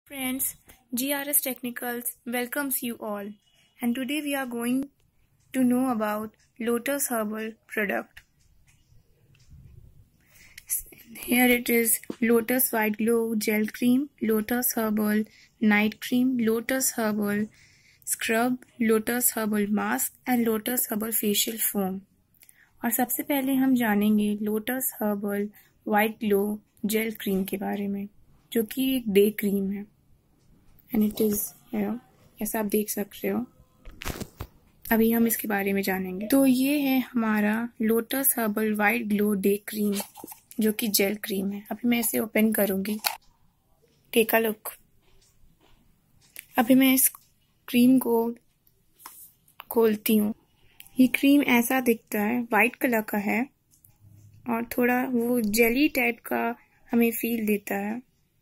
Friends, GRS Technicals welcomes you all, and today we are going to know about Lotus Herbal product. Here it is: Lotus White Glow Gel Cream, Lotus Herbal Night Cream, Lotus Herbal Scrub, Lotus Herbal Mask and Lotus Herbal Facial Foam. और सबसे पहले हम जानेंगे Lotus herbal white glow gel cream के बारे में, जो कि एक डे क्रीम है एंड इट इज ऐसा आप देख सकते हो। अभी हम इसके बारे में जानेंगे। तो ये है हमारा Lotus herbal white glow day cream, जो कि जेल क्रीम है। अभी मैं इसे ओपन करूंगी। Take a look. अभी मैं इस क्रीम को खोलती हूँ। ये क्रीम ऐसा दिखता है, वाइट कलर का है और थोड़ा वो जेली टाइप का हमें फील देता है।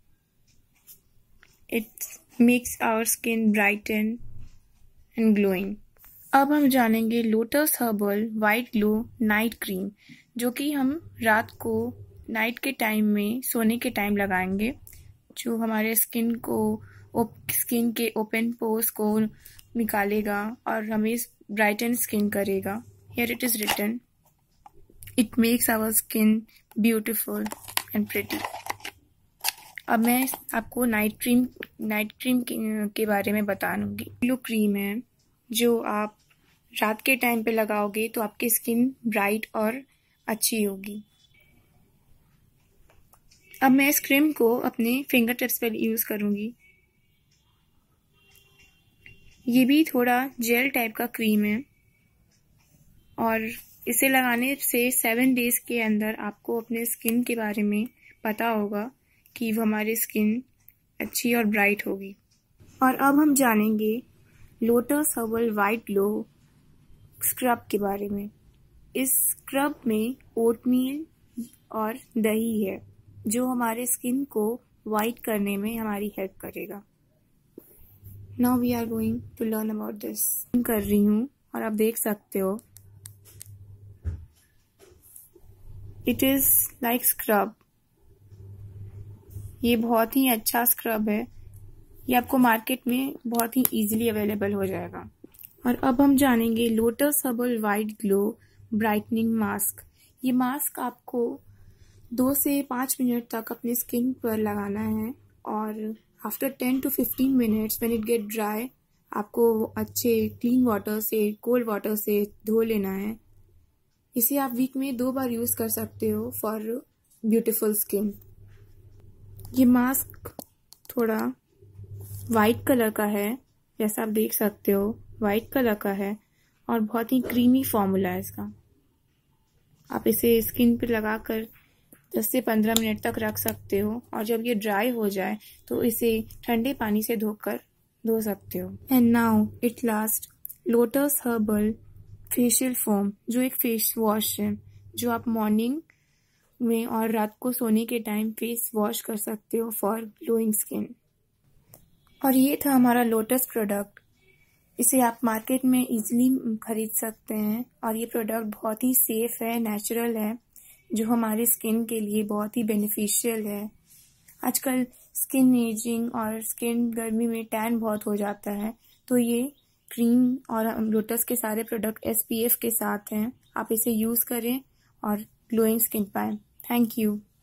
It makes our skin brighten and glowing. अब हम जानेंगे Lotus herbal white glow night cream, जो कि हम रात को नाइट के टाइम में सोने के टाइम लगाएंगे, जो हमारे स्किन के ओपन पोर्स को निकालेगा और हमें ब्राइटन स्किन करेगा। Here it is written, it makes our skin beautiful and pretty. अब मैं आपको नाइट क्रीम के बारे में बताऊंगी। ग्लो क्रीम है जो आप रात के टाइम पे लगाओगे तो आपकी स्किन ब्राइट और अच्छी होगी। अब मैं इस क्रीम को अपने फिंगर टिप्स पर यूज करूंगी। ये भी थोड़ा जेल टाइप का क्रीम है और इसे लगाने से 7 डेज के अंदर आपको अपने स्किन के बारे में पता होगा कि वो हमारी स्किन अच्छी और ब्राइट होगी। और अब हम जानेंगे Lotus herbal white glow scrub के बारे में। इस स्क्रब में ओटमील और दही है, जो हमारे स्किन को वाइट करने में हमारी हेल्प करेगा। Now we are going to learn about this. कर रही हूँ और आप देख सकते हो it is like scrub. ये बहुत ही अच्छा स्क्रब है। ये आपको मार्केट में बहुत ही इजीली अवेलेबल हो जाएगा। और अब हम जानेंगे Lotus herbal white glow brightening mask. ये मास्क आपको 2 से 5 मिनट तक अपनी स्किन पर लगाना है और after 10 to 15 minutes when it get dry, आपको अच्छे क्लीन वाटर से, कोल्ड वाटर से धो लेना है। इसे आप वीक में 2 बार यूज कर सकते हो फॉर ब्यूटीफुल स्किन। ये मास्क थोड़ा वाइट कलर का है, जैसा आप देख सकते हो वाइट कलर का है और बहुत ही क्रीमी फॉर्मूला है इसका। आप इसे स्किन पे लगाकर 10 से 15 मिनट तक रख सकते हो और जब ये ड्राई हो जाए तो इसे ठंडे पानी से धो सकते हो। And now it last Lotus herbal facial foam, जो एक फेस वॉश है, जो आप मॉर्निंग में और रात को सोने के टाइम फेस वॉश कर सकते हो फॉर ग्लोइंग स्किन। और ये था हमारा लोटस प्रोडक्ट। इसे आप मार्केट में इजीली खरीद सकते हैं और ये प्रोडक्ट बहुत ही सेफ है, नेचुरल है, जो हमारे स्किन के लिए बहुत ही बेनिफिशियल है। आजकल स्किन एजिंग और स्किन गर्मी में टैन बहुत हो जाता है, तो ये क्रीम और लोटस के सारे प्रोडक्ट SPF के साथ हैं। आप इसे यूज करें और ग्लोइंग स्किन पाएं। Thank you.